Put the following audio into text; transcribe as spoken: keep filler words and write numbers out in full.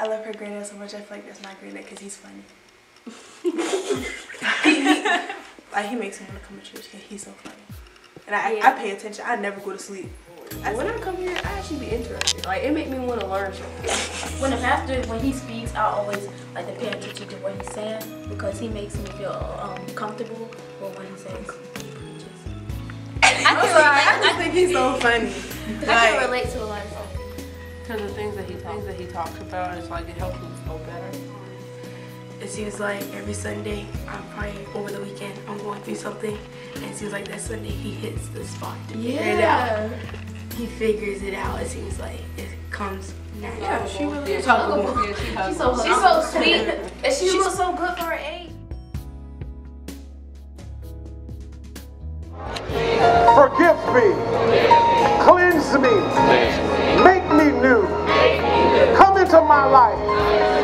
I love her granddad so much. I feel like that's my granddad because he's funny. he, he, like he makes me want to come to church because he's so funny. And I, yeah. I, I pay attention. I never go to sleep. I when I come here, I actually be interested. Like, it make me want to learn something. When the pastor, when he speaks, I always like to pay attention to what he's saying because he makes me feel um, comfortable with what he says. I, can relate, I just think he's so funny. I like, can relate to a lot of stuff. Because the things that he things that he talks about, it's like it helps him feel better. It seems like every Sunday, I'm probably over the weekend, I'm going through something, and it seems like that Sunday he hits the spot to figure yeah. it out. He figures it out. It seems like it comes natural. Yeah, she really yeah, is huggable. Yeah, she she's so she's so sweet, and she she's, looks so good for her age. Forgive me, cleanse me, make me new, come into my life.